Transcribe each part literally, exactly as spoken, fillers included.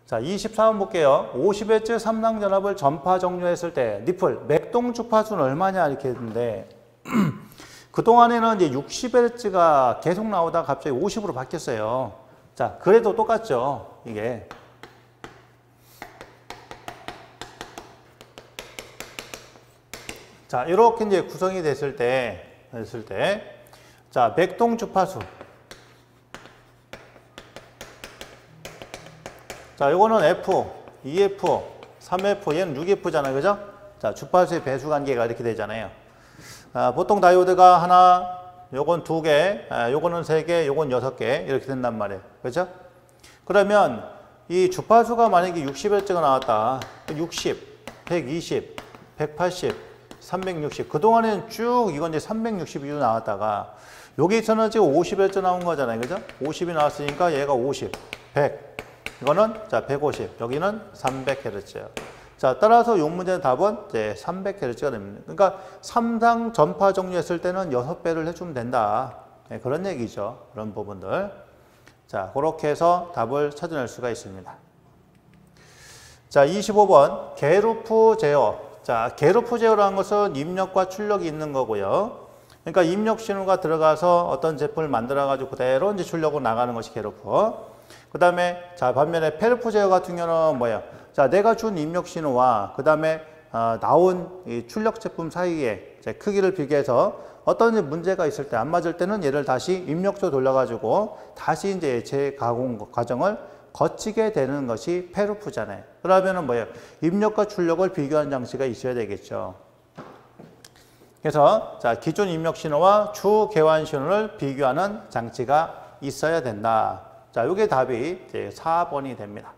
자, 이십사 번 볼게요. 오십 헤르츠 삼당전압을 전파 종료했을 때 니플 맥동 주파수는 얼마냐 이렇게 했는데 그동안에는 이제 육십 헤르츠가 계속 나오다가 갑자기 오십으로 바뀌었어요. 자, 그래도 똑같죠. 이게. 자, 이렇게 이제 구성이 됐을 때, 됐을 때, 자, 맥동 주파수. 자, 요거는 F, 이 에프, 삼 에프, 얘는 육 에프잖아요. 그죠? 자, 주파수의 배수 관계가 이렇게 되잖아요. 아, 보통 다이오드가 하나, 요건 두 개, 아, 요거는 세 개, 요건 여섯 개, 이렇게 된단 말이에요. 그죠? 그러면 이 주파수가 만약에 육십 헤르츠가 나왔다. 육십, 백이십, 백팔십, 삼백육십. 그동안에는 쭉 이건 이제 삼백육십이 나왔다가 여기서는 지금 오십 헤르츠 나온 거잖아요. 그죠? 오십이 나왔으니까 얘가 오십, 백. 이거는 자 백오십, 여기는 삼백 헤르츠예요. 자, 따라서 요 문제의 답은 이제 삼백 헤르츠가 됩니다. 그러니까 삼상 전파 종료했을 때는 여섯 배를 해주면 된다. 네, 그런 얘기죠. 그런 부분들. 자, 그렇게 해서 답을 찾아낼 수가 있습니다. 자, 이십오 번 게루프 제어. 자, 게루프 제어라는 것은 입력과 출력이 있는 거고요. 그러니까 입력 신호가 들어가서 어떤 제품을 만들어 가지고 그대로 이제 출력으로 나가는 것이 게루프. 그 다음에 자 반면에 페르프 제어 같은 경우는 뭐예요? 자, 내가 준 입력 신호와 그 다음에 어, 나온 이 출력 제품 사이에 이제 크기를 비교해서 어떤 문제가 있을 때 안 맞을 때는 얘를 다시 입력소 돌려가지고 다시 이제 재가공 과정을 거치게 되는 것이 페르프잖아요. 그러면은 뭐예요? 입력과 출력을 비교하는 장치가 있어야 되겠죠. 그래서 자 기존 입력 신호와 주 개환 신호를 비교하는 장치가 있어야 된다. 자, 이게 답이 이제 사 번이 됩니다.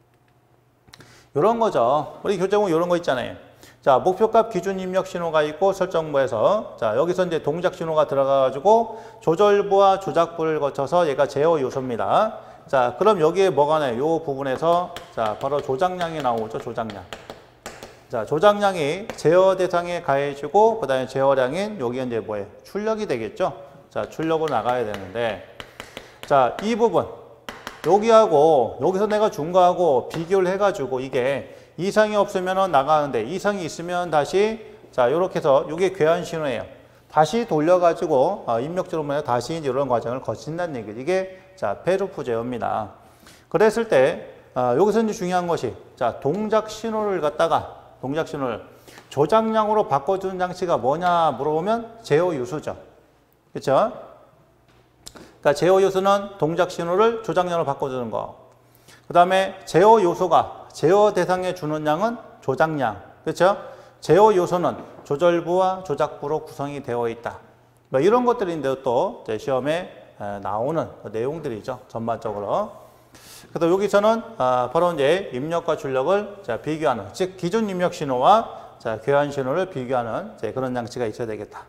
이런 거죠. 우리 교재공 이런 거 있잖아요. 자, 목표값 기준 입력 신호가 있고 설정부에서 자, 여기서 이제 동작 신호가 들어가가지고 조절부와 조작부를 거쳐서 얘가 제어 요소입니다. 자, 그럼 여기에 뭐가 나요? 요 부분에서 자, 바로 조작량이 나오죠. 조작량. 자, 조작량이 제어 대상에 가해지고 그 다음에 제어량인 여기 이제 뭐예요? 출력이 되겠죠. 자, 출력으로 나가야 되는데 자, 이 부분. 여기하고 여기서 내가 준 거하고 비교를 해가지고 이게 이상이 없으면 나가는데 이상이 있으면 다시 자 이렇게 해서 이게 괴한 신호예요. 다시 돌려가지고 어, 입력적으로 다시 이런 과정을 거친다는 얘기죠. 이게 자 페르프 제어입니다. 그랬을 때 어, 여기서 이제 중요한 것이 자 동작 신호를 갖다가 동작 신호를 조작량으로 바꿔주는 장치가 뭐냐 물어보면 제어 요소죠. 그렇죠? 그러니까 제어 요소는 동작 신호를 조작량으로 바꿔주는 거. 그 다음에 제어 요소가 제어 대상에 주는 양은 조작량. 그렇죠? 제어 요소는 조절부와 조작부로 구성이 되어 있다. 뭐 이런 것들인데 또 시험에 나오는 내용들이죠. 전반적으로. 그래서 여기서는 바로 이제 입력과 출력을 비교하는, 즉 기존 입력 신호와 교환 신호를 비교하는 그런 장치가 있어야 되겠다.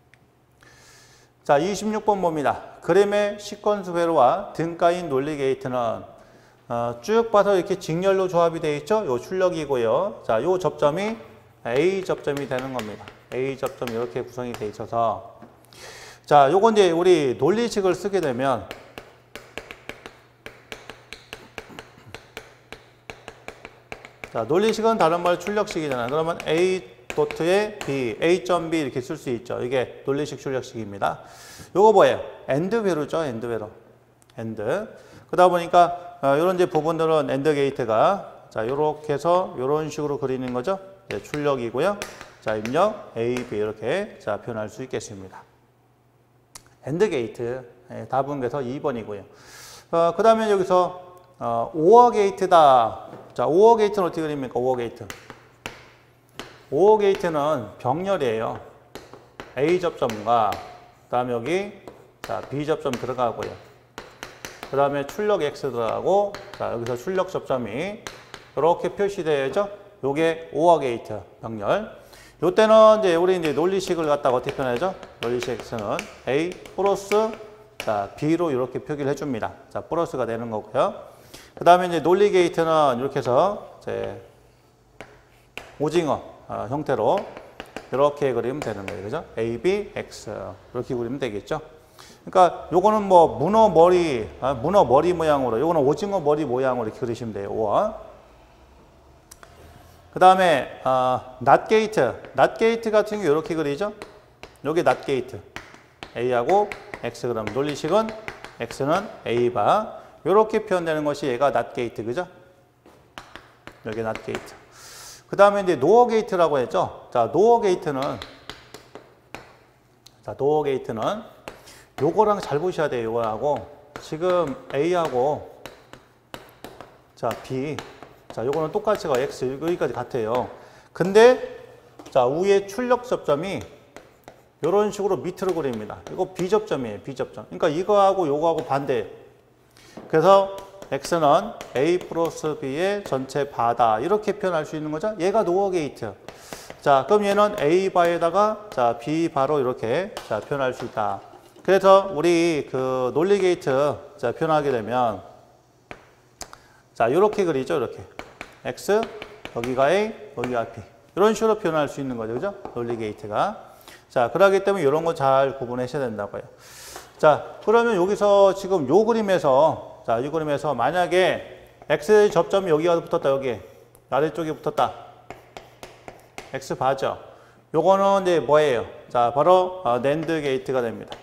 자, 이십육 번 봅니다. 그램의 시퀀스 회로와 등가인 논리 게이트는 어, 쭉 봐서 이렇게 직렬로 조합이 되어 있죠. 요 출력이고요. 자, 요 접점이 A 접점이 되는 겁니다. A 접점 이렇게 구성이 되어 있어서 자, 요건 이제 우리 논리식을 쓰게 되면 자, 논리식은 다른 말 출력식이잖아요. 그러면 A 도트에 B, A 점 B 이렇게 쓸 수 있죠. 이게 논리식 출력식입니다. 요거 뭐예요? 엔드 회로죠. 엔드 회로. 엔드. 그러다 보니까 어, 이런 이제 부분들은 엔드 게이트가 자, 요렇게 해서 요런 식으로 그리는 거죠. 네, 출력이고요. 자, 입력 A, B 이렇게 자, 표현할 수 있겠습니다. 엔드 게이트. 네, 답은 그래서 이 번이고요. 어, 그다음에 여기서 어, 오어 게이트다. 자, 오어 게이트는 어떻게 그립니까? 오어 게이트. 오어 게이트는 병렬이에요. A 접점과 그 다음에 여기 자, B 접점 들어가고요. 그 다음에 출력 X 들어가고 자, 여기서 출력 접점이 이렇게 표시되어야죠. 요게 오어 게이트 병렬. 요때는 이제 우리 이제 논리식을 갖다가 어떻게 표현하죠? 논리식 X는 A 플러스 자, B로 이렇게 표기를 해줍니다. 자, 플러스가 되는 거고요. 그 다음에 이제 논리 게이트는 이렇게 해서 이제 오징어 어, 형태로 이렇게 그리면 되는 거예요. 그죠? A, B, X. 이렇게 그리면 되겠죠? 그러니까 요거는 뭐 문어 머리, 아, 문어 머리 모양으로, 요거는 오징어 머리 모양으로 이렇게 그리시면 돼요. 오와. 그 다음에 어, 낫 게이트, 낫 게이트 같은 경우 이렇게 그리죠. 요게 낫 게이트. A하고 X 그럼 논리식은 X는 A바. 요렇게 표현되는 것이 얘가 낫 게이트, 그죠? 여기 낫 게이트. 그 다음에 이제 노어 게이트라고 했죠. 자, 노어 게이트는 자, 노어 게이트는 요거랑 잘 보셔야 돼요. 요거하고 지금 A하고 자, B. 자, 요거는 똑같이가 X 여기까지 같아요. 근데 자, 위에 출력 접점이 이런 식으로 밑으로 그립니다. 이거 B 접점이에요. B 접점. 그러니까 이거하고 요거하고 반대. 그래서 X는 A 플러스 B의 전체 바다 이렇게 표현할 수 있는 거죠. 얘가 노어 게이트. 자, 그럼 얘는 A 바에다가 자, B 바로 이렇게 자, 표현할 수 있다. 그래서 우리 그 논리 게이트 자, 표현하게 되면 자, 이렇게 그리죠. 이렇게. X, 여기가 A, 여기가 B. 이런 식으로 표현할 수 있는 거죠. 그죠? 논리 게이트가. 자, 그러기 때문에 이런 거 잘 구분하셔야 된다고요. 자, 그러면 여기서 지금 요 그림에서, 자, 이 그림에서 만약에 X의 접점이 여기가 붙었다, 여기. 아래쪽에 붙었다. X 바죠. 요거는 이제 뭐예요? 자, 바로 어, 낸드 게이트가 됩니다.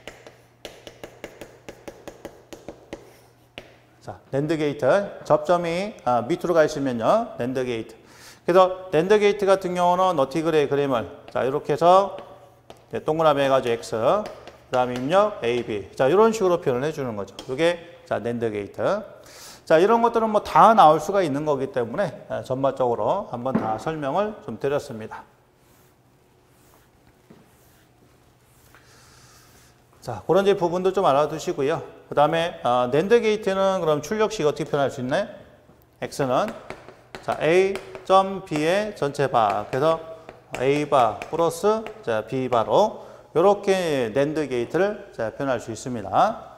자, 낸드 게이트. 접점이 아, 밑으로 가 있으면요. 낸드 게이트. 그래서 낸드 게이트 같은 경우는 어떻게 그래, 그림을. 자, 이렇게 해서 동그라미 해가지고 X, 그 다음에 입력 A, B. 자, 이런 식으로 표현을 해주는 거죠. 이게 자, 낸드 게이트. 자, 이런 것들은 뭐 다 나올 수가 있는 거기 때문에 전반적으로 한번 다 설명을 좀 드렸습니다. 자, 그런 이제 부분도 좀 알아두시고요. 그 다음에 어, 낸드 게이트는 그럼 출력식 어떻게 표현할 수 있나요? X는 자, A.B의 전체 바. 그래서 A바 플러스 자, B바로 이렇게 낸드 게이트를 자, 표현할 수 있습니다.